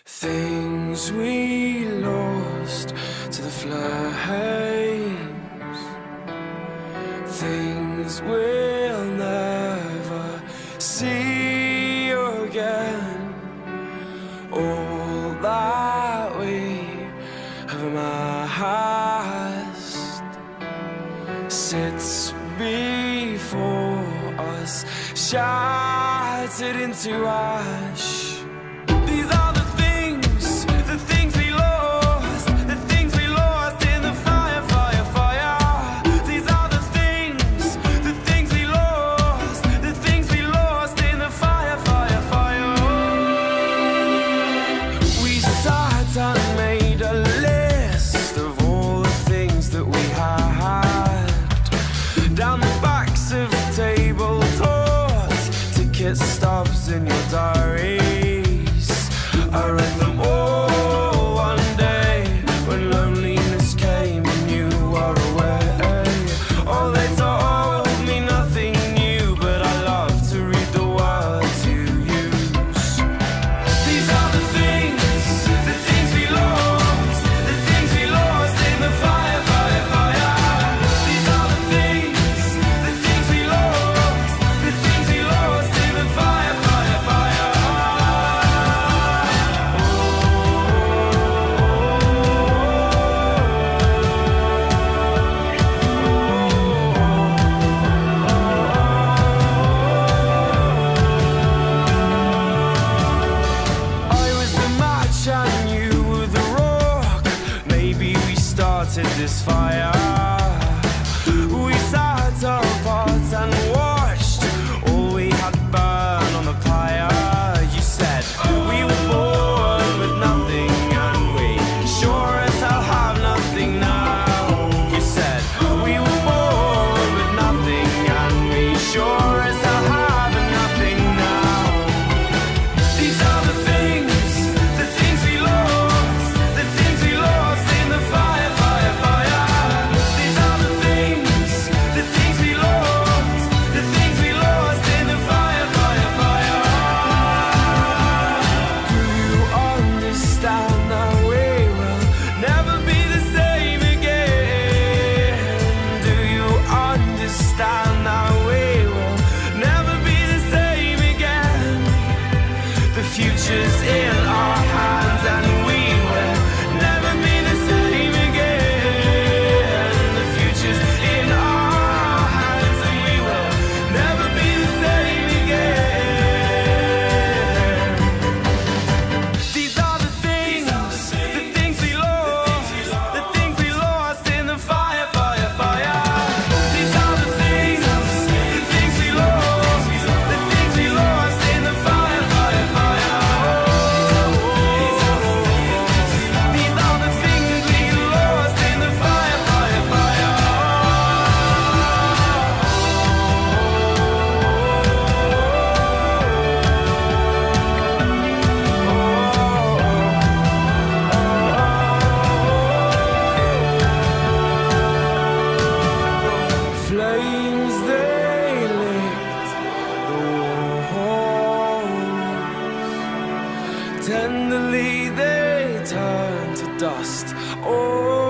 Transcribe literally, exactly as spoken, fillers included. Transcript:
Things we lost to the flames, things we'll never see again. All that we have amassed sits before us, shattered into ash. These are the things, the things we lost, the things we lost in the fire, fire, fire. These are the things, the things we lost, the things we lost in the fire, fire, fire. We sat and made a list of all the things that we had down the backs of table tops, ticket stubs in your diary. I read them all one day when loneliness came and you were away. Oh, they told me nothing new, but I love to read the words you use. These are the things, the things we lost, the things we lost in the fire, fire, fire. These are the things, the things we lost, the things we lost in the fire, fire, fire. And you were the rock. Maybe we started this fire. We sat apart and watched all we had burn on the pyre. You said we were born with nothing, and we sure as hell have nothing now. You said we were born with nothing, and we sure as hell have nothing now. These are the things, futures in our hands, and we will never be the same again. The future's in our hands, and we will never be the same again. These are the things, the things we lost, the things we lost in the fire, fire, fire. These are the things, the things we lost, the things we lost in the fire, fire, fire. Flames, they lit the walls. Tenderly they turned to dust. Oh,